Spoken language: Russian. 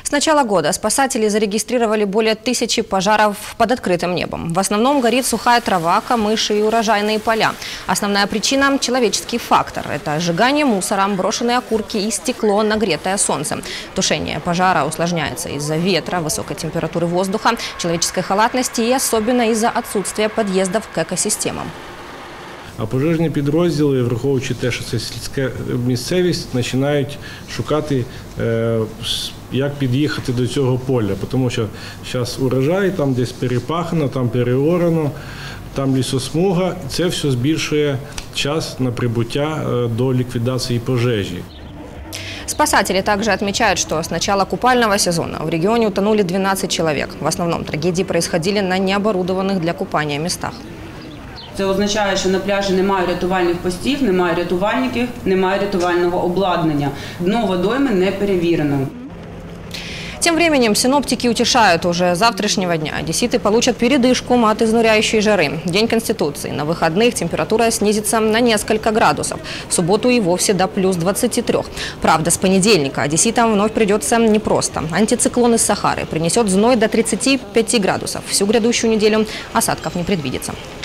С начала года спасатели зарегистрировали более 1000 пожаров под открытым небом. В основном горит сухая трава, камыши и урожайные поля. Основная причина – человеческий фактор. Это сжигание мусора, брошенные окурки и стекло, нагретое солнцем. Тушение пожара усложняется из-за ветра, высокой температуры воздуха, человеческой халатности и особенно из-за отсутствия подъездов к экосистемам. А пожежні підрозділи, враховуючи те, що це сільська місцевість, починають шукати, як під'їхати до цього поля. Тому що зараз урожай, там десь перепахано, там переорано, там лісосмуга. Це все збільшує час на прибуття до ліквідації пожежі. Спасатели также отмечают, что с начала купального сезона в регионе утонули 12 человек. В основном трагедии происходили на необорудованных для купания местах. Це означає, що на пляжі немає рятувальних постів, немає рятувальників, немає рятувального обладнання. Дно водойми не перевірено. Тем временем синоптики утешают, уже с завтрашнего дня одесситы получат передышку от изнуряющей жары. День Конституции. На выходных температура снизится на несколько градусов. В субботу и вовсе до плюс 23. Правда, с понедельника одесситам вновь придется непросто. Антициклон из Сахары принесет зной до 35 градусов. Всю грядущую неделю осадков не предвидится.